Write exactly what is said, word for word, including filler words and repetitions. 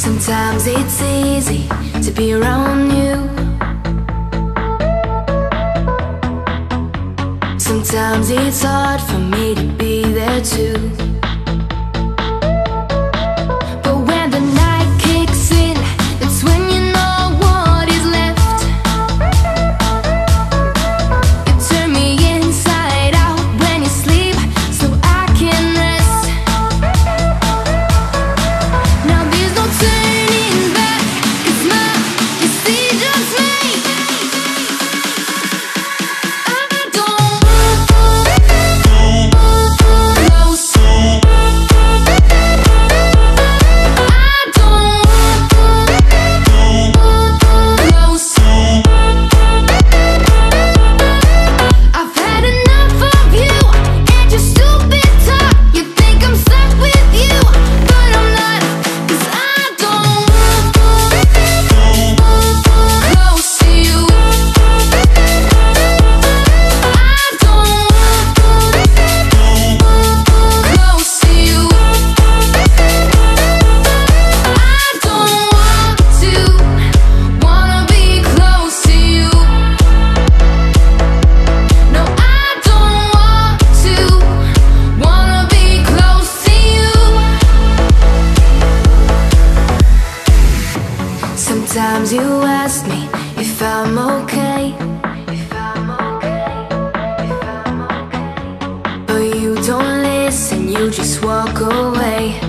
Sometimes it's easy to be around you. Sometimes it's hard for me to be there too. But when the night kicks in, that's when you know what is left. You turn me inside out when you sleep, so I can rest. Now there's no turning back, 'cause my decision's made. I don't Sometimes you ask me if I'm okay, if I'm okay, if I'm okay. But you don't listen, you just walk away.